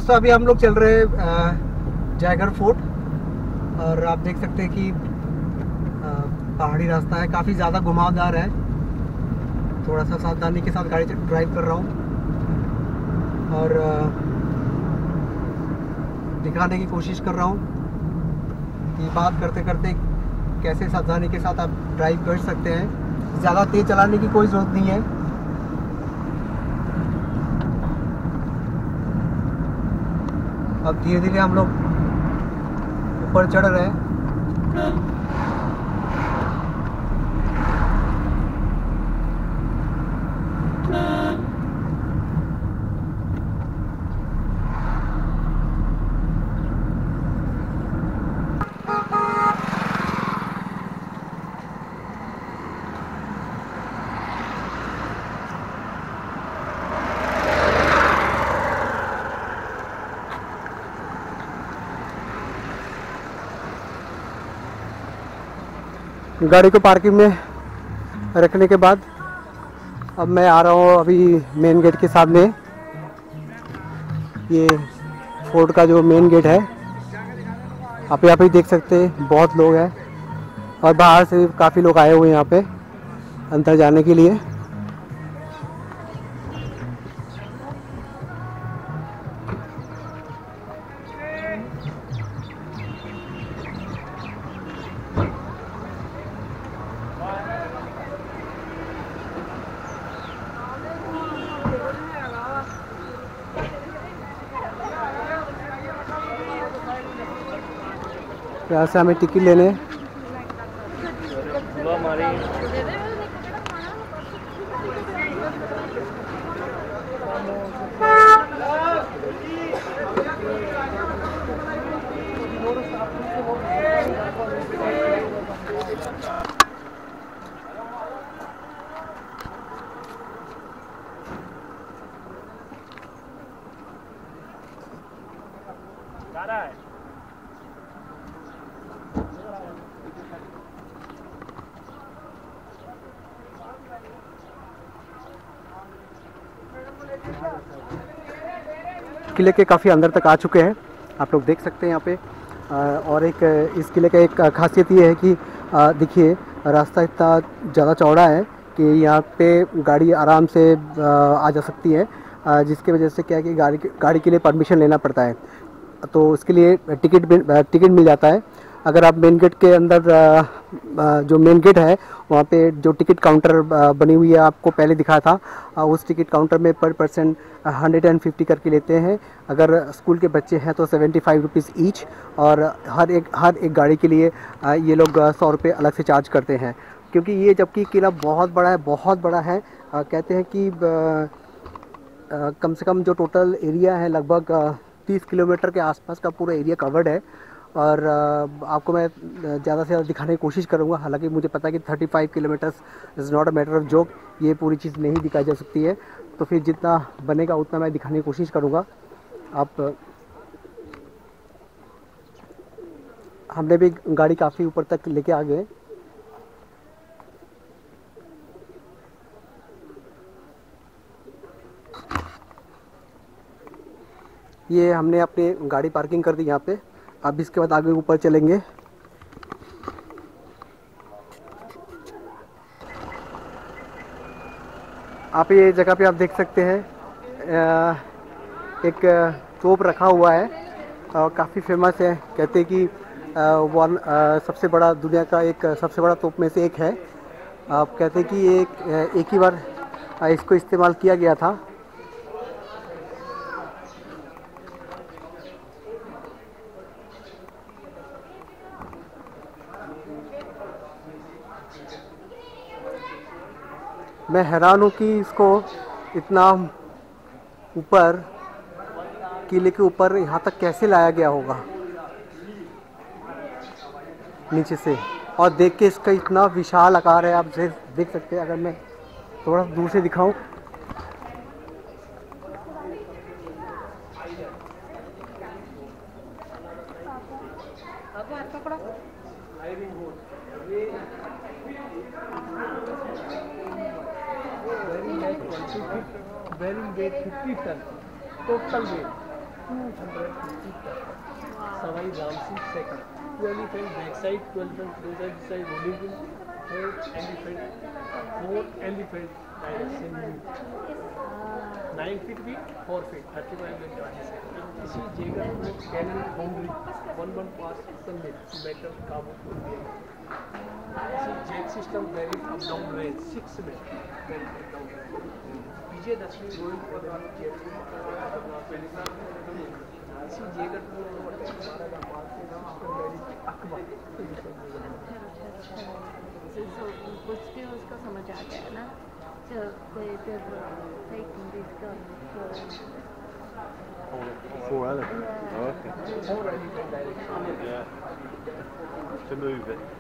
दोस्तों अभी हम लोग चल रहे हैं जयगढ़ फोर्ट। और आप देख सकते हैं कि पहाड़ी रास्ता है, काफ़ी ज़्यादा घुमावदार है। थोड़ा सा सावधानी के साथ गाड़ी ड्राइव कर रहा हूँ और दिखाने की कोशिश कर रहा हूँ कि बात करते करते कैसे सावधानी के साथ आप ड्राइव कर सकते हैं। ज़्यादा तेज़ चलाने की कोई ज़रूरत नहीं है। अब धीरे धीरे हम लोग ऊपर चढ़ रहे हैं। गाड़ी को पार्किंग में रखने के बाद अब मैं आ रहा हूँ अभी मेन गेट के सामने। ये फोर्ट का जो मेन गेट है, आप यहाँ पे देख सकते हैं बहुत लोग हैं और बाहर से काफ़ी लोग आए हुए हैं यहाँ पे अंदर जाने के लिए। यहाँ से हमें टिकट लेने किले के काफ़ी अंदर तक आ चुके हैं, आप लोग देख सकते हैं यहाँ पे। और एक इस किले का एक खासियत ये है कि देखिए रास्ता इतना ज़्यादा चौड़ा है कि यहाँ पे गाड़ी आराम से आ जा सकती है, जिसकी वजह से क्या है कि गाड़ी के लिए परमिशन लेना पड़ता है, तो उसके लिए टिकट मिल जाता है। अगर आप मेन गेट के अंदर जो मेन गेट है वहाँ पे जो टिकट काउंटर बनी हुई है, आपको पहले दिखाया था, उस टिकट काउंटर में पर पर्सन 150 करके लेते हैं। अगर स्कूल के बच्चे हैं तो 75 रुपीज़ ईच, और हर एक गाड़ी के लिए ये लोग 100 रुपये अलग से चार्ज करते हैं। क्योंकि ये जबकि किला बहुत बड़ा है, कहते हैं कि कम से कम जो टोटल एरिया है लगभग 30 किलोमीटर के आसपास का पूरा एरिया कवर्ड है। और आपको मैं ज़्यादा से ज़्यादा दिखाने की कोशिश करूँगा। हालांकि मुझे पता है कि 35 kilometres is not a matter of joke, ये पूरी चीज़ नहीं दिखाई जा सकती है, तो फिर जितना बनेगा उतना मैं दिखाने की कोशिश करूँगा। आप हमने भी गाड़ी काफ़ी ऊपर तक लेके आ गए। ये हमने अपनी गाड़ी पार्किंग कर दी यहाँ पे। अब इसके बाद आगे ऊपर चलेंगे। आप ये जगह पे आप देख सकते हैं एक तोप रखा हुआ है, काफ़ी फेमस है। कहते हैं कि सबसे बड़ा दुनिया का एक सबसे बड़ा तोप में से एक है। आप कहते हैं कि एक ही बार इसको इस्तेमाल किया गया था। मैं हैरान हूँ कि इसको इतना ऊपर, किले के ऊपर यहाँ तक कैसे लाया गया होगा नीचे से। और देख के इसका इतना विशाल आकार है, आप देख सकते हैं। अगर मैं थोड़ा दूर से दिखाऊं, bearing weight 50 ton total weight 250 सवाई रामसी second 12 elephant back side 12 elephant दो side rolling pin 4 elephant direction 9 feet भी 4 फीट 35 मीटर इसी जगह में कैनन बाउंड्री 11 पास समिट मेटल काबू को दिया इसी jet system very up down range 6 metre very up down Vijayadashami going jet इसी जगह कुछ भी उसको समझ आ गया ना तो कोई फिर taking this gun Four elephants. Oh, okay. Yeah. To move it.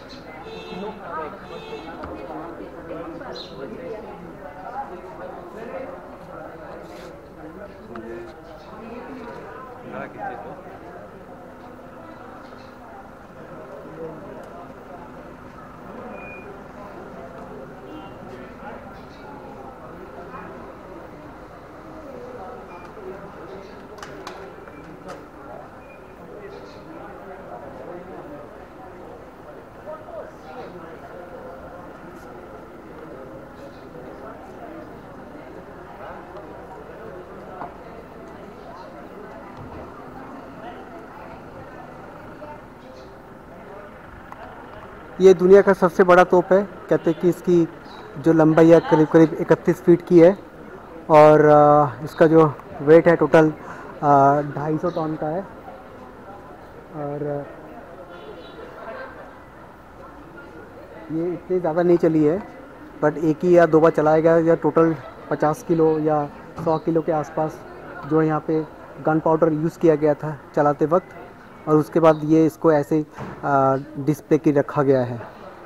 ये दुनिया का सबसे बड़ा तोप है। कहते हैं कि इसकी जो लंबाई है करीब करीब 31 फीट की है और इसका जो वेट है टोटल 250 टन का है। और ये इतनी ज़्यादा नहीं चली है बट एक ही या दो बार चलाया गया या टोटल 50 किलो या 100 किलो के आसपास जो यहाँ पे गन पाउडर यूज़ किया गया था चलाते वक्त और उसके बाद ये इसको ऐसे डिस्प्ले की रखा गया है।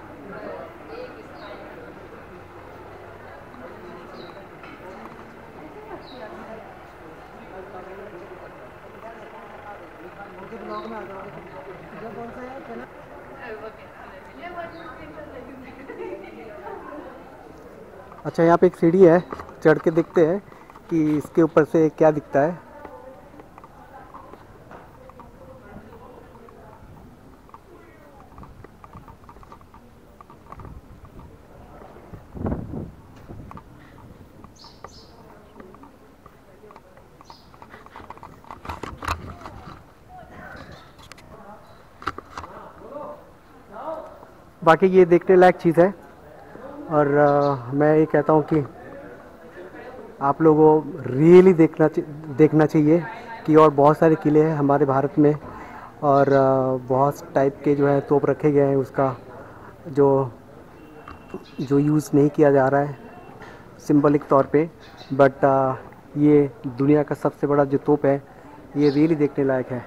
अच्छा, यहाँ पे एक सीढ़ी है, चढ़ के देखते हैं कि इसके ऊपर से क्या दिखता है। बाकी ये देखने लायक चीज़ है और मैं ये कहता हूँ कि आप लोगों को रियली देखना चाहिए कि और बहुत सारे किले हैं हमारे भारत में और बहुत टाइप के जो है तोप रखे गए हैं उसका जो जो यूज़ नहीं किया जा रहा है सिंबलिक तौर पे। बट ये दुनिया का सबसे बड़ा जो तोप है ये रियली देखने लायक है।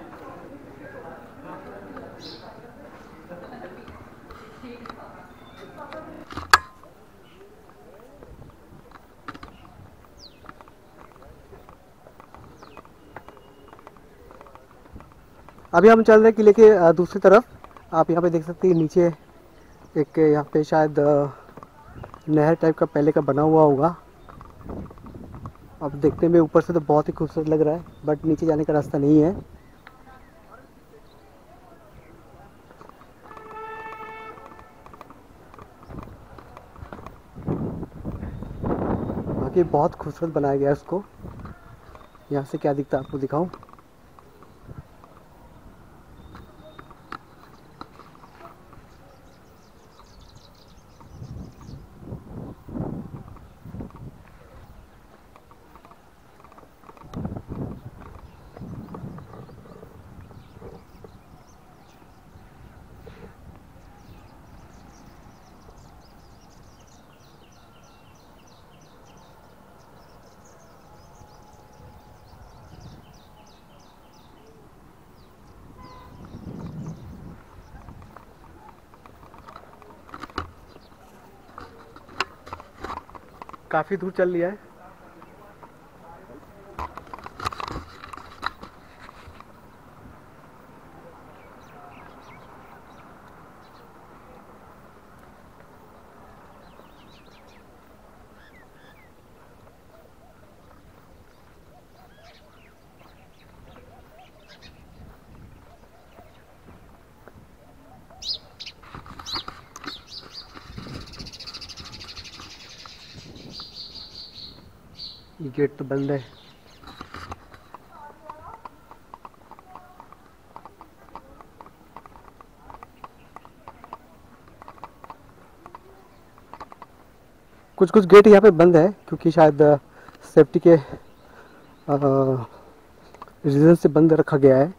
अभी हम चल रहे हैं किले के दूसरी तरफ। आप यहाँ पे देख सकते हैं नीचे एक यहाँ पे शायद नहर टाइप का पहले का बना हुआ होगा। अब देखने में ऊपर से तो बहुत ही खूबसूरत लग रहा है बट नीचे जाने का रास्ता नहीं है। बाकी बहुत खूबसूरत बनाया गया है उसको। यहाँ से क्या दिखता है आपको दिखाऊं। काफ़ी दूर चल लिया है। ये गेट तो बंद है। कुछ कुछ गेट यहाँ पे बंद है क्योंकि शायद सेफ्टी के रीज़न से बंद रखा गया है।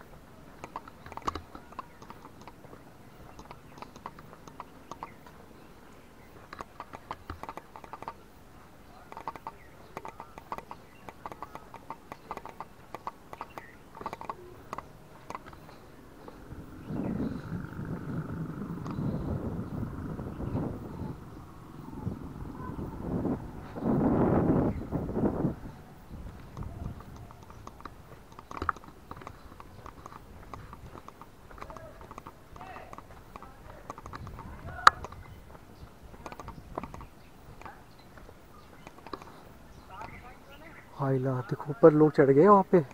हाय ला देखो ऊपर लोग चढ़ गए वहाँ पे।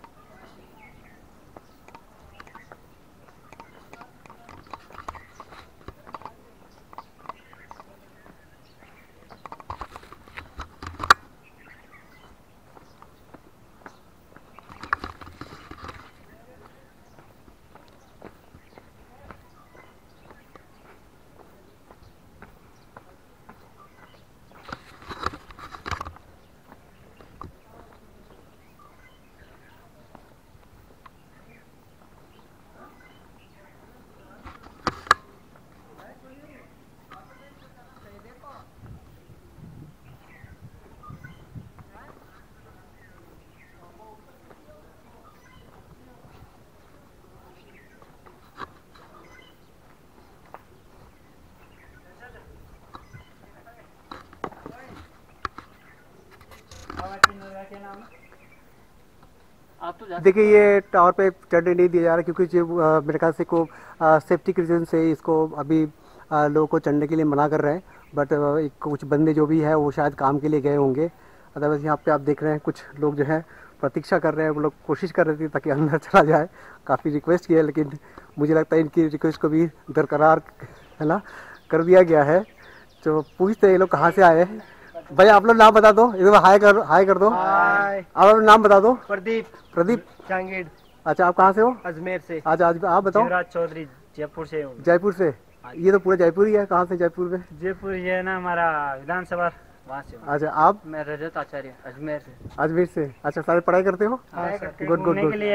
देखिए ये टावर पे चढ़ने नहीं दिया जा रहा क्योंकि जो मेरे ख्याल से को सेफ्टी के रीज़न से इसको अभी लोगों को चढ़ने के लिए मना कर रहे हैं। बट कुछ बंदे जो भी है वो शायद काम के लिए गए होंगे। अदरवाइज़ यहाँ पे आप देख रहे हैं कुछ लोग जो है प्रतीक्षा कर रहे हैं। वो लोग कोशिश कर रहे थे ताकि अंदर चला जाए, काफ़ी रिक्वेस्ट की है, लेकिन मुझे लगता है इनकी रिक्वेस्ट को भी दरकरार है ना कर दिया गया है। तो पूछते हैं ये लोग कहाँ से आए हैं। भाई आप लोग नाम बता दो, इधर हाय कर दो। हाय। आप लोग नाम बता दो। प्रदीप जांगीर। अच्छा आप कहाँ से हो? अजमेर से। आज आप बताओ। शिवराज चौधरी जयपुर से हूँ। जयपुर से? ये तो पूरा जयपुर ही है। कहाँ से जयपुर में? जयपुर ये ना हमारा विधानसभा वहाँ से। अच्छा आप? मैं रजत आचार्य अजमेर से। अजमेर से? अच्छा सारे पढ़ाई करते हो? Good good good.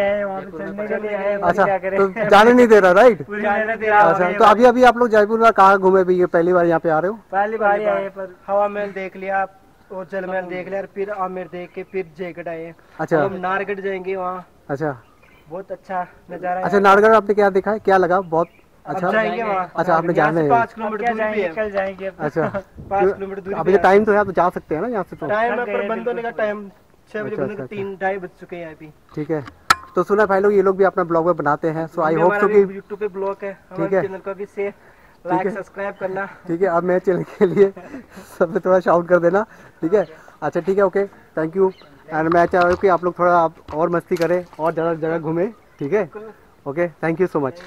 अच्छा तो जाने नहीं दे रहा राइट? अच्छा तो अभी आप लोग जयपुर में कहाँ घूमे भी? पहली बार यहाँ पे आ रहे हो? पहली बार आए, पर हवा महल देख लिया और जल महल देख लिया, फिर आमेर देख के फिर जयगढ़ आए। अच्छा हम नारगढ़ जाएंगे वहाँ। अच्छा बहुत अच्छा नजारा। अच्छा नारगढ़ आपने क्या देखा है, क्या लगा? बहुत अच्छा जाएंगे वहाँ। अच्छा आपने जाना है? 5 किलोमीटर दूर भी है। निकल जाएंगे। अच्छा 5 किलोमीटर दूर। अभी टाइम तो है तो जा सकते हैं ना यहाँ से? तो टाइम है पर बंद होने का टाइम 6 बजे बंद, 3-2:30 बज चुके हैं अभी। ठीक है तो सुना भाई लोग ये लोग भी अपना ब्लॉग में बनाते हैं। सो आई होप सो कि यूट्यूब पे ब्लॉग है, हमारे चैनल को भी शेयर लाइक सब्सक्राइब करना। ठीक है अब मेरे चैनल के लिए सब थोड़ा शाउट कर देना। ठीक है अच्छा ठीक है ओके थैंक यू। एंड मैं चाह रहा हूँ कि आप लोग थोड़ा और मस्ती करें और ज़्यादा जगह घूमें। ठीक है okay thank you so much.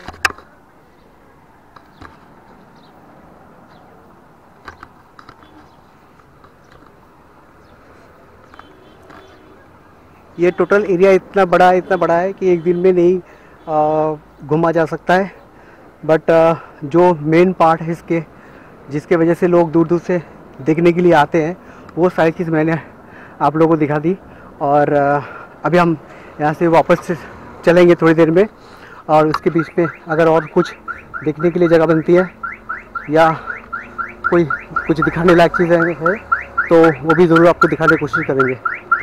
ये टोटल एरिया इतना बड़ा है कि एक दिन में नहीं घूमा जा सकता है। बट जो मेन पार्ट है इसके, जिसके वजह से लोग दूर दूर से देखने के लिए आते हैं, वो सारी चीज़ मैंने आप लोगों को दिखा दी। और अभी हम यहाँ से वापस से चलेंगे थोड़ी देर में, और उसके बीच में अगर और कुछ देखने के लिए जगह बनती है या कोई कुछ दिखाने लायक चीज़ें हैं तो वो भी ज़रूर आपको दिखाने की कोशिश करेंगे।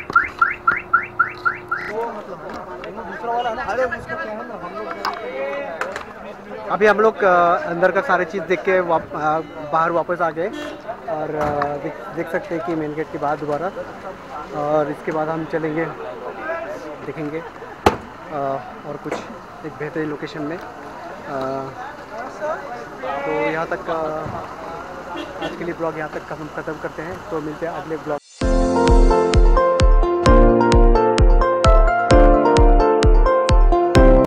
अभी हम लोग अंदर का सारी चीज़ देख के बाहर वापस आ गए और देख सकते हैं कि मेन गेट के बाद दोबारा, और इसके बाद हम चलेंगे देखेंगे और कुछ एक बेहतरीन लोकेशन में। तो यहाँ तक आज के लिए ब्लॉग यहाँ तक हम ख़त्म करते हैं। तो मिलते हैं अगले ब्लॉग।